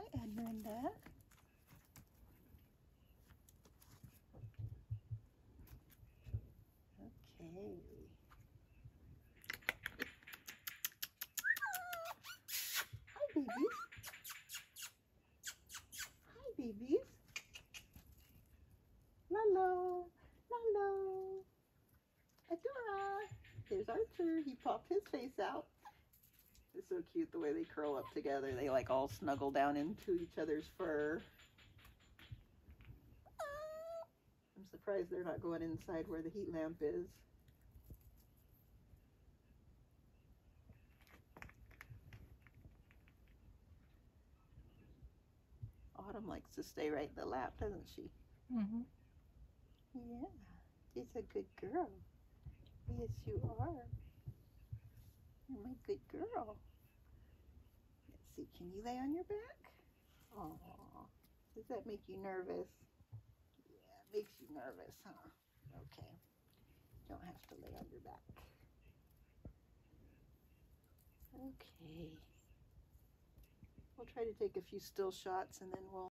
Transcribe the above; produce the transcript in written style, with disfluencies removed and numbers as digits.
and Brenda. Okay. Hi, babies. Hi, babies. Lalo. Lalo. Adora. There's Archer. He popped his face out. It's so cute the way they curl up together. They like all snuggle down into each other's fur. I'm surprised they're not going inside where the heat lamp is. Autumn likes to stay right in the lap, doesn't she? Mm-hmm. Yeah, she's a good girl. Yes, you are. You're my good girl. Let's see, can you lay on your back? Aw, does that make you nervous? Yeah, it makes you nervous, huh? Okay, don't have to lay on your back. Okay. We'll try to take a few still shots and then we'll